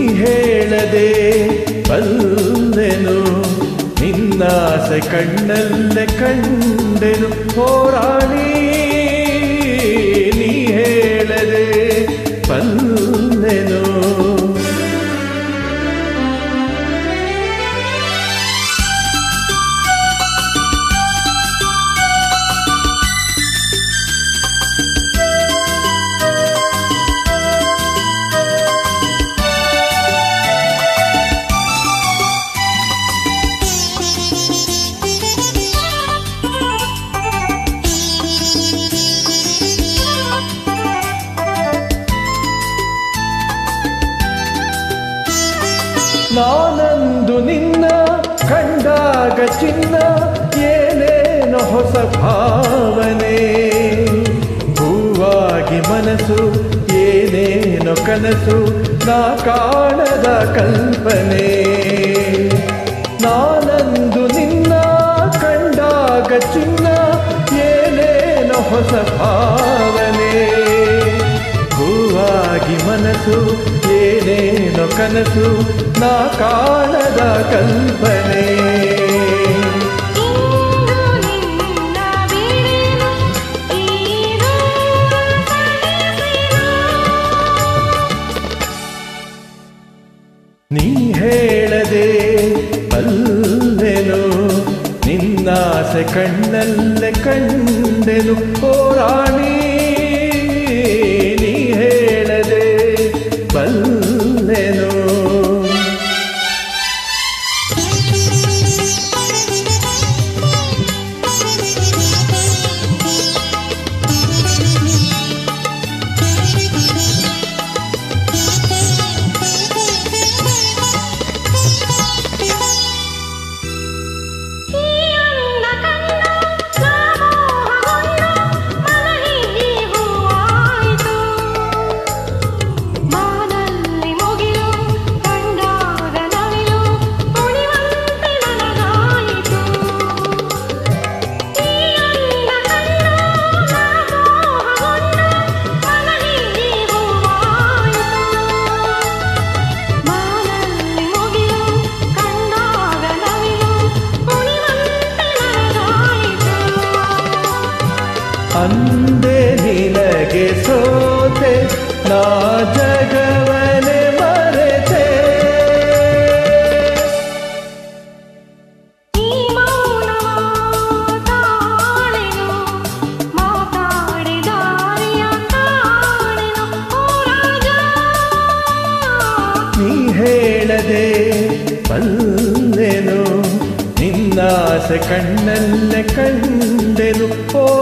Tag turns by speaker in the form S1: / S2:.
S1: ಹೇಳದೆ ಬಲ್ಲೆನು ನಿನ್ನಾಸೆ ಕಣ್ಣಲ್ಲೇ ಕಂಡೆನು ಹೋರಾಣಿ ನೀ ಹೇಳದೆ ಬಲ್ಲೆನು ನಾನಂದು ನಿನ್ನ ಕಂಡಾಗ ಚಿನ್ನ ಏನೇನೋ ಹೊಸ ಭಾವನೆ ಹೂವಾಗಿ ಮನಸ್ಸು ಏನೇನೋ ಕನಸು ನಾ ಕಾಣದ ಕಲ್ಪನೆ ನಾನಂದು ನಿನ್ನ ಕಂಡಾಗ ಚಿನ್ನ ಏನೇನೋ ಹೊಸ ಭಾವನೆ ಹೂವಾಗಿ ಮನಸ್ಸು ಏನೇನೋ ಕನಸು ನಾ ಕಾಣದ ಕಲ್ಪನೆ ನೀ ಹೇಳದೆ ಬಲ್ಲೆನು ನಿನ್ನಾಸೆ ಕಣ್ಣಲ್ಲೇ ಕಂಡೆನು ಹೋರಾಣಿ ನೀ ಹೇಳದೆ ಬಲ್ಲೆನು ಅಂದೆ ನಿನಗೆ ಸೋತೆ ನಾ ಜಗವನೆ ಮರೆತೆ ನೀ ಹೇಳದೆ ಬಲ್ಲೆನು ನಿನ್ನಾಸೆ ಕಣ್ಣಲ್ಲೇ ಕಂಡೆನು